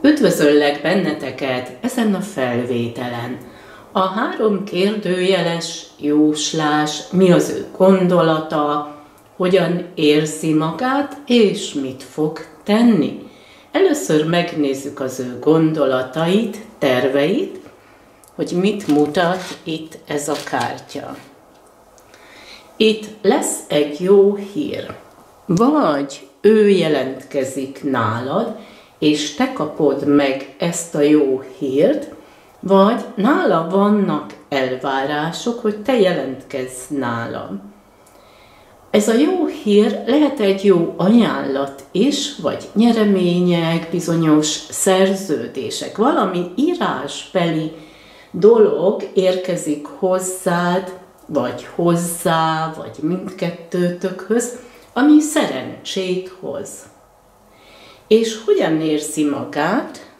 Üdvözöllek benneteket ezen a felvételen. A 3 kérdőjeles jóslás, mi az ő gondolata, hogyan érzi magát, és mit fog tenni. Először megnézzük az ő gondolatait, terveit, hogy mit mutat itt ez a kártya. Itt lesz egy jó hír. Vagy ő jelentkezik nálad, és te kapod meg ezt a jó hírt, vagy nála vannak elvárások, hogy te jelentkezz nála. Ez a jó hír lehet egy jó ajánlat is, vagy nyeremények, bizonyos szerződések, valami írásbeli dolog érkezik hozzád, vagy hozzá, vagy mindkettőtökhöz, ami szerencsét hoz. És hogyan érzi magát?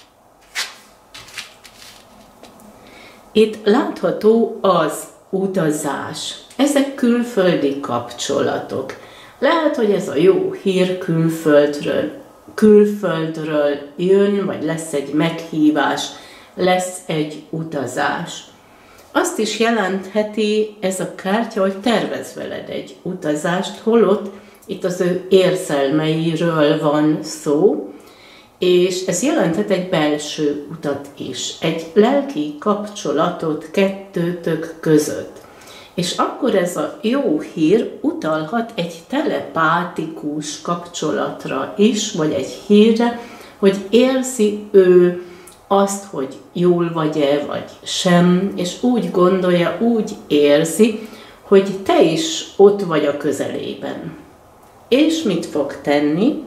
Itt látható az utazás. Ezek külföldi kapcsolatok. Lehet, hogy ez a jó hír külföldről jön, vagy lesz egy meghívás, lesz egy utazás. Azt is jelentheti ez a kártya, hogy tervez veled egy utazást, holott itt az ő érzelmeiről van szó, és ez jelenthet egy belső utat is, egy lelki kapcsolatot kettőtök között. És akkor ez a jó hír utalhat egy telepátikus kapcsolatra is, vagy egy hírre, hogy érzi ő azt, hogy jól vagy-e, vagy sem, és úgy gondolja, úgy érzi, hogy te is ott vagy a közelében. És mit fog tenni?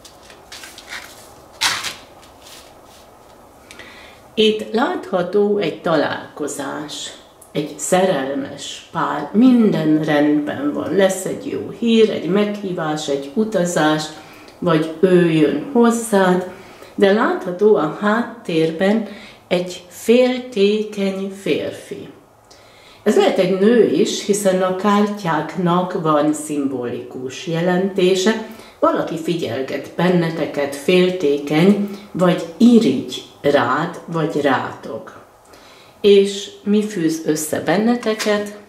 Itt látható egy találkozás, egy szerelmes pár, minden rendben van. Lesz egy jó hír, egy meghívás, egy utazás, vagy ő jön hozzád, de látható a háttérben egy féltékeny férfi. Ez lehet egy nő is, hiszen a kártyáknak van szimbolikus jelentése. Valaki figyelget benneteket, féltékeny, vagy irigy rád, vagy rátok. És mi fűz össze benneteket?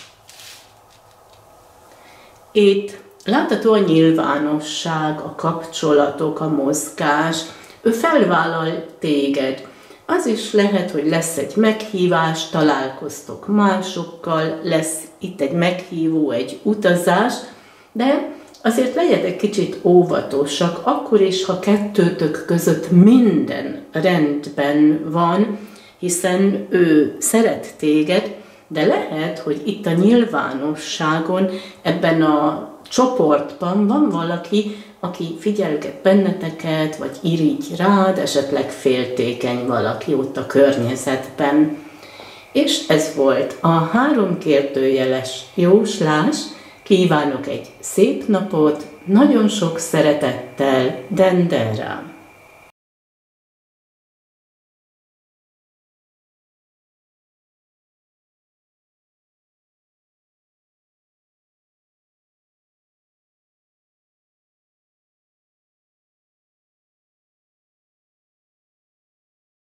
Itt látható a nyilvánosság, a kapcsolatok, a mozgás. Ő felvállal téged. Az is lehet, hogy lesz egy meghívás, találkoztok másokkal, lesz itt egy meghívó, egy utazás, de azért legyetek kicsit óvatosak, akkor is, ha kettőtök között minden rendben van, hiszen ő szeret téged, de lehet, hogy itt a nyilvánosságon, ebben a csoportban van valaki, aki figyelget benneteket, vagy irigy rád, esetleg féltékeny valaki ott a környezetben. És ez volt a 3 kérdőjeles jóslás. Kívánok egy szép napot, nagyon sok szeretettel, Dendera!